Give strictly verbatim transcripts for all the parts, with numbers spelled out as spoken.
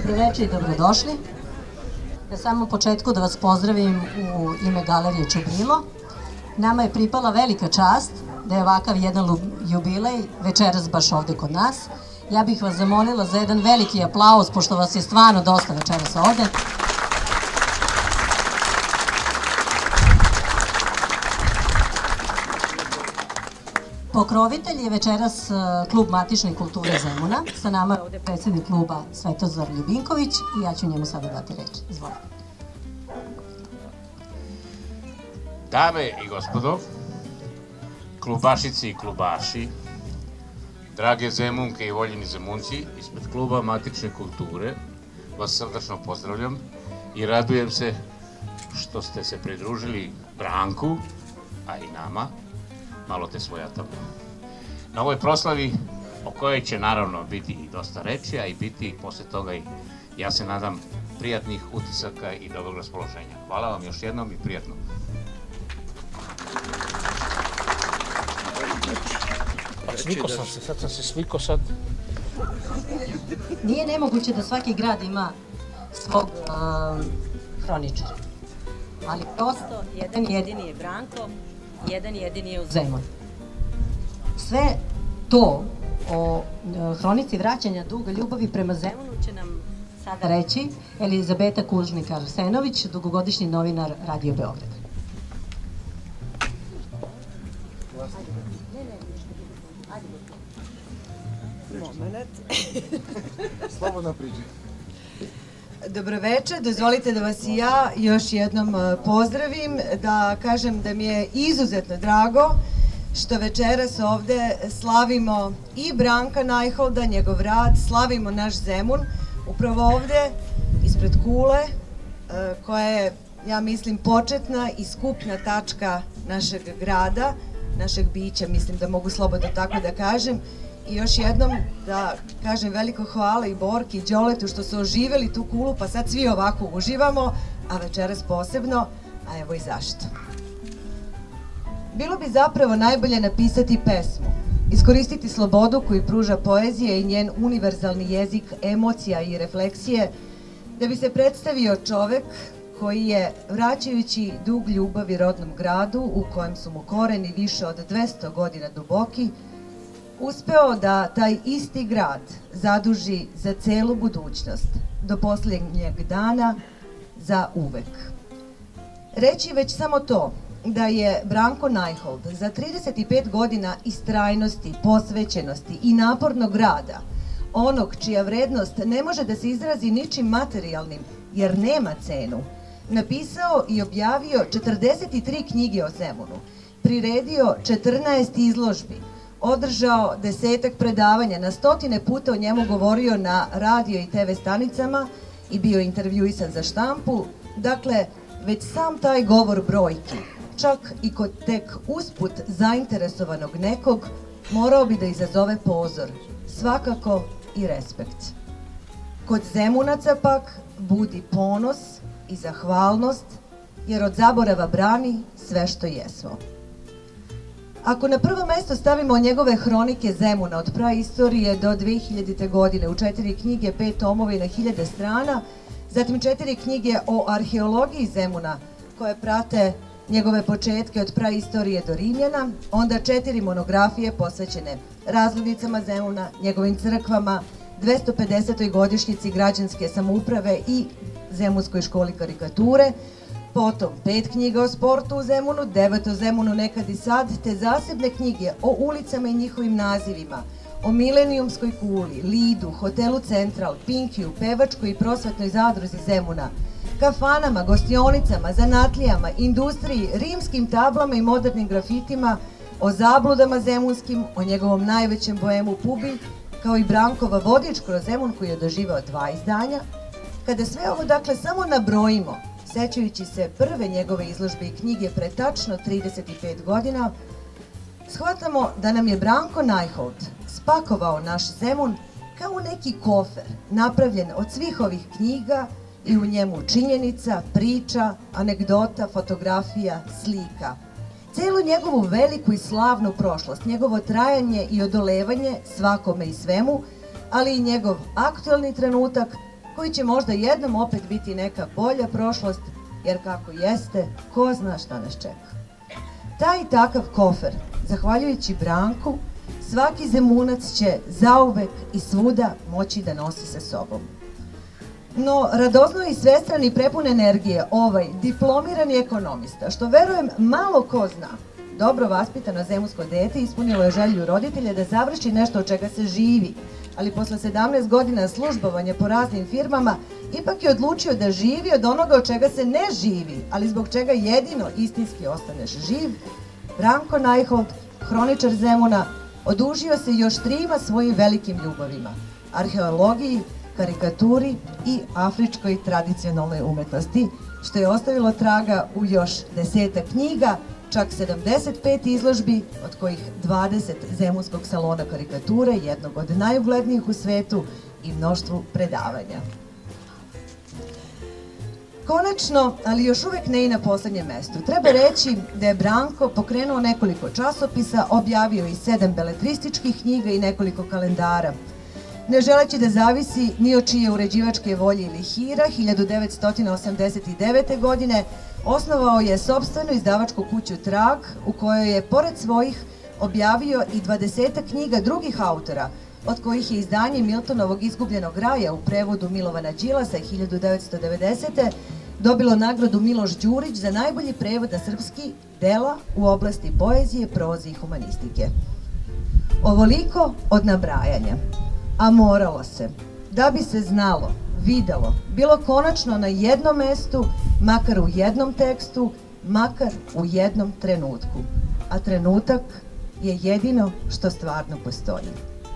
Dobroveče i dobrodošli. Na samom početku da vas pozdravim u ime Galerije Čubrilo. Nama je pripala velika čast da je ovakav jedan jubilej večeras baš ovde kod nas. Ja bih vas zamolila za jedan veliki aplauz, pošto vas je stvarno dosta večeras ovde. Pokrovitelj je večeras klub Matične kulture Zemuna. Sa nama je ovde predsjednik kluba Svetozar Ljubinković i ja ću njemu sada dati reč. Izvolite. Dame i gospodo, klubašice i klubaši, drage Zemunke i voljeni Zemunci, ispred kluba Matične kulture vas srdačno pozdravljam i radujem se što ste se pridružili Branku, a i nama, malo te svojatamo. Na ovoj proslavi, o kojoj će naravno biti i dosta reči, a i biti posle toga i, ja se nadam, prijatnih utisaka i dobrog raspoloženja. Hvala vam još jednom i prijatno. Svikao sam se, sad sam se svikao sad. Nije nemoguće da svaki grad ima svog hroničara, ali prosto jedan jedini je Branko, jedan jedini je u Zemun. Sve to o hronici vraćanja duga ljubavi prema Zemunu će nam sada reći Elizabeta Kužnik-Arsenović, dugogodišnji novinar Radio Beograd. Moment. Slobodno priđi. Dobroveče, dozvolite da vas i ja još jednom pozdravim, da kažem da mi je izuzetno drago što večeras ovde slavimo i Branka Najholda, njegov rad, slavimo naš Zemun, upravo ovde, ispred kule, koja je, ja mislim, početna i skupna tačka našeg grada, našeg bića, mislim da mogu slobodno tako da kažem. I još jednom da kažem veliko hvala i Borki i Đoletu što su oživeli tu kulu, pa sad svi ovako uživamo, a večeras posebno, a evo i zašto. Bilo bi zapravo najbolje napisati pesmu, iskoristiti slobodu koju pruža poezija i njen univerzalni jezik emocija i refleksije, da bi se predstavio čovek koji je, vraćajući dug ljubavi rodnom gradu, u kojem su mu koreni više od dvesta godina duboki, uspeo da taj isti grad zaduži za celu budućnost, do posljednjeg dana, za uvek. Reći već samo to da je Branko Najhold za trideset pet godina istrajnosti, posvećenosti i napornog rada, onog čija vrednost ne može da se izrazi ničim materijalnim jer nema cenu, napisao i objavio četrdeset tri knjige o Zemunu, priredio četrnaest izložbi, održao desetak predavanja, na stotine puta o njemu govorio na radio i te ve stanicama i bio intervjuisan za štampu. Dakle, već sam taj govor brojki, čak i kod tek usput zainteresovanog nekog, morao bi da izazove pozor, svakako i respekt. Kod Zemunaca pak budi ponos i zahvalnost, jer od zaborava brani sve što jesmo. Ako na prvo mesto stavimo njegove hronike Zemuna od praistorije do dve hiljadite. godine u četiri knjige, pet tomova i na hiljade strana, zatim četiri knjige o arheologiji Zemuna koje prate njegove početke od praistorije do Rimljana, onda četiri monografije posvećene razglednicama Zemuna, njegovim crkvama, dvesta pedesetoj godišnjici građanske samouprave i Zemunskoj školi karikature, potom pet knjiga o sportu u Zemunu, devet o Zemunu nekad i sad, te zasebne knjige o ulicama i njihovim nazivima, o Milenijumskoj kuli, Lidu, hotelu Central, Pinkiju, pevačkoj i prosvetnoj zadruzi Zemuna, kafanama, gostionicama, zanatlijama, industriji, rimskim tablama i modernim grafitima, o zabludama zemunskim, o njegovom najvećem boemu Pubi, kao i Brankova vodič kroz Zemun koji je doživao dva izdanja. Kada sve ovo dakle samo nabrojimo, sećajući se prve njegove izložbe i knjige pre tačno trideset pet godina, shvatamo da nam je Branko Najhold spakovao naš Zemun kao neki kofer, napravljen od svih ovih knjiga i u njemu činjenica, priča, anegdota, fotografija, slika. Celu njegovu veliku i slavnu prošlost, njegovo trajanje i odolevanje svakome i svemu, ali i njegov aktuelni trenutak koji će možda jednom opet biti neka bolja prošlost, jer kako jeste, ko zna šta nas čeka. Taj i takav kofer, zahvaljujući Branku, svaki Zemunac će zauvek i svuda moći da nosi sa sobom. No, radozno i svestran i prepun energije, ovaj diplomirani ekonomista, što verujem malo ko zna, dobro vaspitano zemunsko dete ispunilo je želju roditelja da završi nešto od čega se živi, ali posle sedamnaest godina službovanja po raznim firmama, ipak je odlučio da živi od onoga od čega se ne živi, ali zbog čega jedino istinski ostaneš živ. Branko Najhold, hroničar Zemuna, odužio se još trima svojim velikim ljubavima, arheologiji, karikaturi i afričkoj tradicionalnoj umetnosti, što je ostavilo traga u još desetak knjiga, čak sedamdeset pet izložbi, od kojih dvadeset Zemunskog salona karikature, jednog od najuglednijih u svetu, i mnoštvu predavanja. Konačno, ali još uvek ne i na poslednjem mestu, treba reći da je Branko pokrenuo nekoliko časopisa, objavio i sedam beletrističkih knjiga i nekoliko kalendara. Ne želeći da zavisi ni od čije uređivačke volje ili hira, hiljadu devetsto osamdeset devete. godine osnovao je sopstvenu izdavačku kuću Trag, u kojoj je, pored svojih, objavio i dvadesetak knjiga drugih autora, od kojih je izdanje Miltonovog Izgubljenog raja u prevodu Milovana Đilasa hiljadu devetsto devedesete. dobilo nagradu Miloš Đurić za najbolji prevod na srpski dela u oblasti poezije, proze i humanistike. Ovoliko od nabrajanja, a moralo se, da bi se znalo, videlo, bilo konačno na jednom mestu, makar u jednom tekstu, makar u jednom trenutku. A trenutak je jedino što stvarno postoji.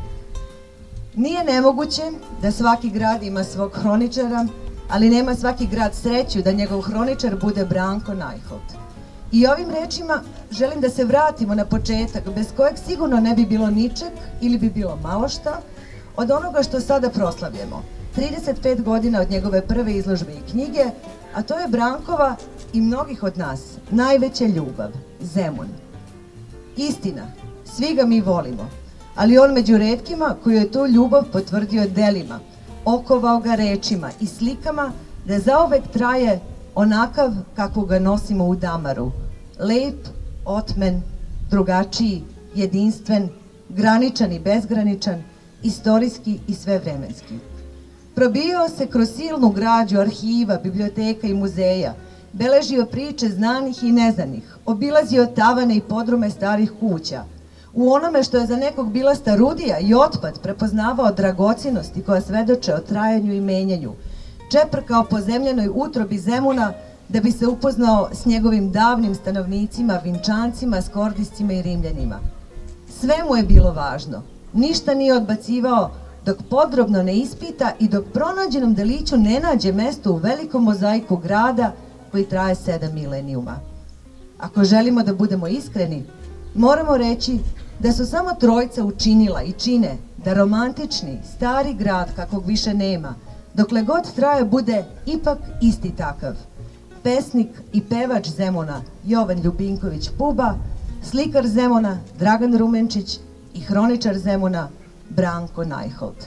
Nije nemoguće da svaki grad ima svog hroničara, ali nema svaki grad sreću da njegov hroničar bude Branko Najhold. I ovim rečima želim da se vratimo na početak, bez kojeg sigurno ne bi bilo ničeg ili bi bilo malo šta od onoga što sada proslavljamo. trideset pet godina od njegove prve izložbe i knjige, a to je Brankova i mnogih od nas najveća ljubav, Zemun. Istina, svi ga mi volimo, ali on među retkima koji je tu ljubav potvrdio delima, okovao ga rečima i slikama da zauvek traje onakav kako ga nosimo u damaru. Lep, otmen, drugačiji, jedinstven, graničan i bezgraničan, istorijski i svevremenski. Probijao se kroz silnu građu arhiva, biblioteka i muzeja, beležio priče znanih i neznanih, obilazio tavane i podrume starih kuća. U onome što je za nekog bila starudija i otpad prepoznavao dragocinosti koja svedoče o trajanju i menjanju, čeprkao po zemljenoj utrobi Zemuna da bi se upoznao s njegovim davnim stanovnicima, Vinčancima, Skordiscima i Rimljanima. Sve mu je bilo važno, ništa nije odbacivao dok podrobno ne ispita i dok pronađenom deliću ne nađe mesto u velikom mozaiku grada koji traje sedam milenijuma. Ako želimo da budemo iskreni, moramo reći da su samo trojica učinila i čine da romantični, stari grad kakvog više nema, dokle god traje, bude ipak isti takav. Pesnik i pevač Zemuna Jovan Ljubinković Puba, slikar Zemuna Dragan Rumenčić i hroničar Zemuna Branko Najhold.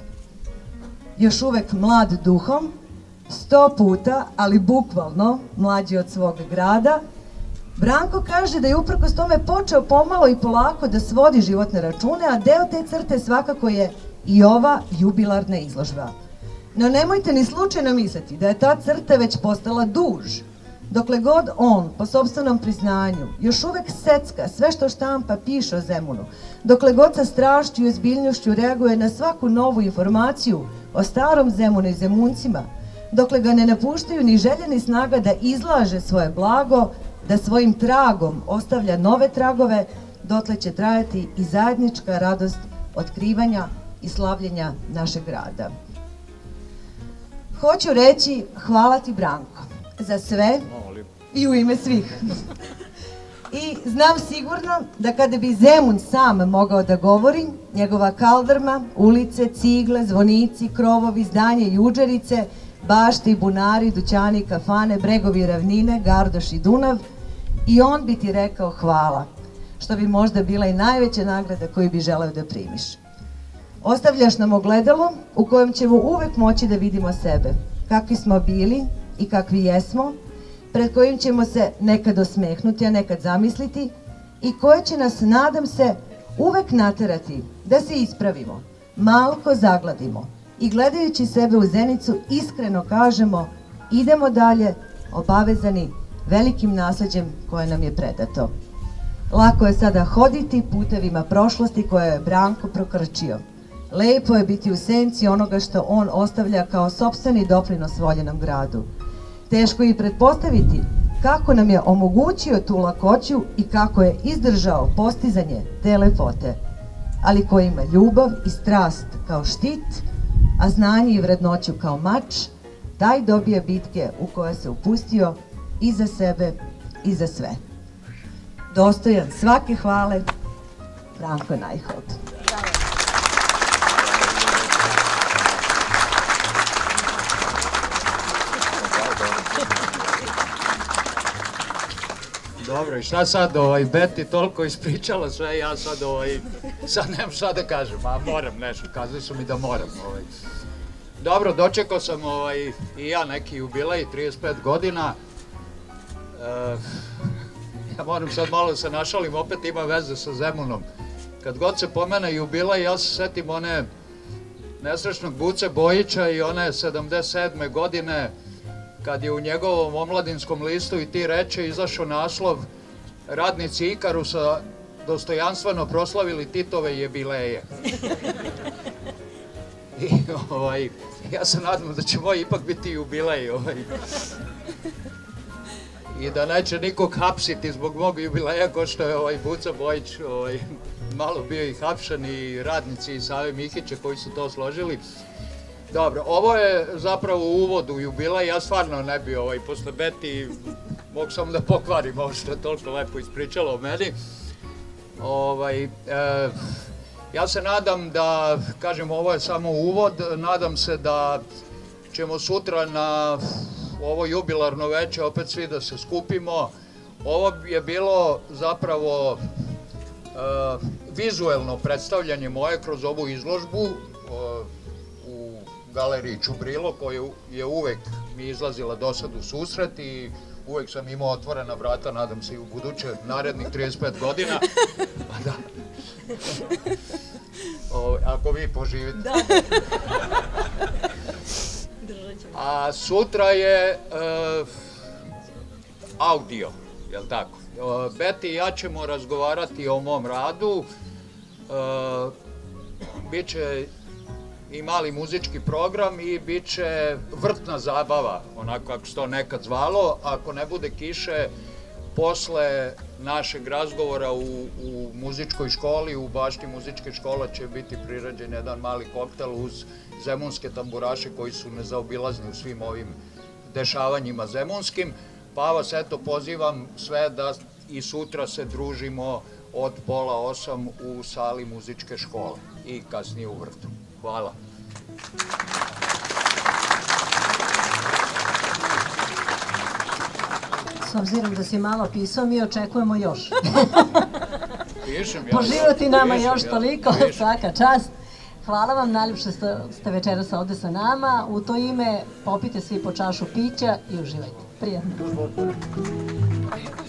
Još uvek mlad duhom, sto puta, ali bukvalno mlađi od svog grada, Branko kaže da je uprkos tome počeo pomalo i polako da svodi životne račune, a deo te crte svakako je i ova jubilarna izložba. No nemojte ni slučajno misliti da je ta crta već postala duž. Dokle god on, po sopstvenom priznanju, još uvek secka sve što štampa piše o Zemunu, dokle god sa strašću i ozbiljnošću reaguje na svaku novu informaciju o starom Zemunu i Zemuncima, dokle ga ne napuštaju ni želje ni snaga da izlaže svoje blago, da svojim tragom ostavlja nove tragove, dotle će trajati i zajednička radost otkrivanja i slavljenja našeg grada. Hoću reći hvala ti, Branko, za sve i u ime svih. I znam sigurno da kada bi Zemun sam mogao da govori, njegova kaldrma, ulice, cigle, zvonici, krovovi, zdanje i uđerice, bašte i bunari, dućani, kafane, bregovi i ravnine, Gardoš i Dunav, i on bi ti rekao hvala, što bi možda bila i najveća nagrada koju bi želeo da primiš. Ostavljaš nam ogledalo u kojem ćemo uvek moći da vidimo sebe, kakvi smo bili i kakvi jesmo, pred kojim ćemo se nekad osmehnuti, a nekad zamisliti i koje će nas, nadam se, uvek naterati da se ispravimo, malko zagladimo i gledajući sebe u zenicu iskreno kažemo idemo dalje, obavezani velikim nasleđem koje nam je predato. Lako je sada hoditi putevima prošlosti koje je Branko prokrčio. Lepo je biti u senci onoga što on ostavlja kao sopstveni doprinos voljenom gradu. Teško je i pretpostaviti kako nam je omogućio tu lakoću i kako je izdržao postizanje te lepote. Ali ko ima ljubav i strast kao štit, a znanje i vrednoću kao mač, taj dobije bitke u koje se upustio i za sebe i za sve. Dostojan svake hvale, Branko Najhold. Dobro, i šta sad, ovaj, Beti toliko ispričala sve, ja sad, ovaj, sad nemam šta da kažem, a moram nešto, kazali su mi da moram, ovaj. Dobro, dočekao sam, ovaj, i ja neki jubilej, trideset pet godina, e, ja moram sad malo se našalim, opet ima veze sa Zemunom. Kad god se pomene jubilej, ja se setim one nesrećnog Buce Bojića i one sedamdeset sedme godine, kad je u njegovom omladinskom listu i ti reče izašao naslov radnici Ikarusa dostojanstveno proslavili Titove jubileje. I ovaj, ja se nadam da će moj ipak biti jubilej. Ovaj. I da neće nikog hapsiti zbog mog jubileja, ko što je ovaj Buca Bojić ovaj, malo bio i hapšen i radnici iz Save Mihića koji su to složili. Dobro, ovo je zapravo uvod u jubilej, ja stvarno ne bi ovaj, posle Beti mogu samo da pokvarim ovo što je toliko lepo ispričala o meni. Ovaj, e, ja se nadam da, kažem, ovo je samo uvod, nadam se da ćemo sutra na ovo jubilarno veče opet svi da se skupimo. Ovo je bilo zapravo e, vizuelno predstavljanje moje kroz ovu izložbu e, u galeriji Čubrilo, koja je uvek mi izlazila do sad u susret i uvek sam imao otvorena vrata, nadam se i u buduće, narednih trideset pet godina. Da. O, ako vi poživite. Da. A sutra je uh, audio, jel tako? Uh, Beti i ja ćemo razgovarati o mom radu. Uh, Biće i mali muzički program i bit će vrtna zabava, onako kako se to nekad zvalo. Ako ne bude kiše, posle našeg razgovora u, u muzičkoj školi, u bašti muzičke škole će biti priređen jedan mali koktel uz zemunske tamburaše koji su nezaobilazni u svim ovim dešavanjima zemunskim. Pa vas eto pozivam sve da i sutra se družimo od pola osam u sali muzičke škole i kasnije u vrtu. Hvala. S obzirom da si malo pisao, mi očekujemo još. Pišem ja. Poživoti nama još toliko, svaka čast. Hvala vam najljepše što ste večeras ovde sa nama. U to ime popite svi po čašu pića i uživajte. Prijatno.